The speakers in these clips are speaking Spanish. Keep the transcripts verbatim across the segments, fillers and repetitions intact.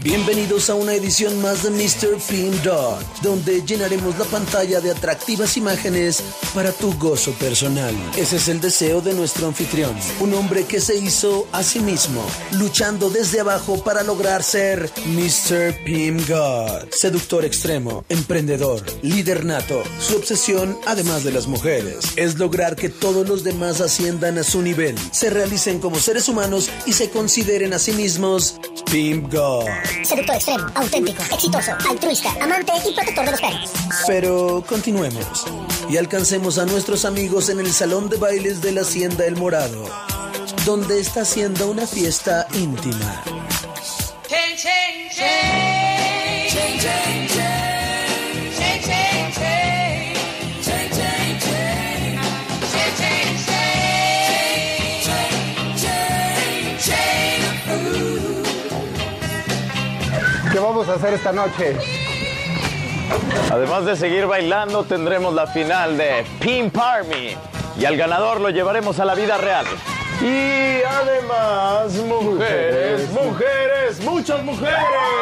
Bienvenidos a una edición más de mister Pimp Dog, donde llenaremos la pantalla de atractivas imágenes para tu gozo personal. Ese es el deseo de nuestro anfitrión, un hombre que se hizo a sí mismo, luchando desde abajo para lograr ser mister Pimp God. Seductor extremo, emprendedor, líder nato. Su obsesión, además de las mujeres, es lograr que todos los demás asciendan a su nivel, se realicen como seres humanos y se consideren a sí mismos Pimp God. Seductor extremo, auténtico, exitoso, altruista, amante y protector de los perros. Pero continuemos y alcancemos a nuestros amigos en el salón de bailes de la Hacienda El Morado, donde está haciendo una fiesta íntima. Chain, chain, chain. Chain, chain, chain. Chain, chain, chain. Chain, chain, chain. Chain, chain, chain. Chain, chain, chain. ¿Qué vamos a hacer esta noche? Además de seguir bailando, tendremos la final de Pimp Army y al ganador lo llevaremos a la vida real. Y además, mujeres, mujeres, muchas mujeres.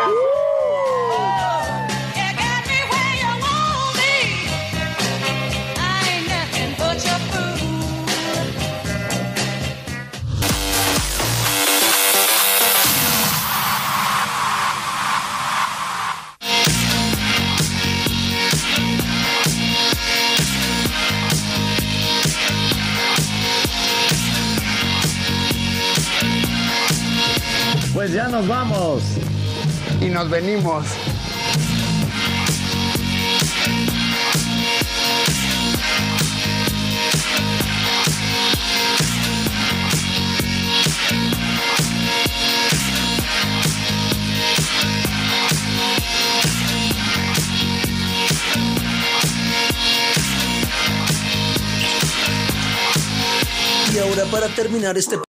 Pues ya nos vamos. Y nos venimos. Y ahora, para terminar este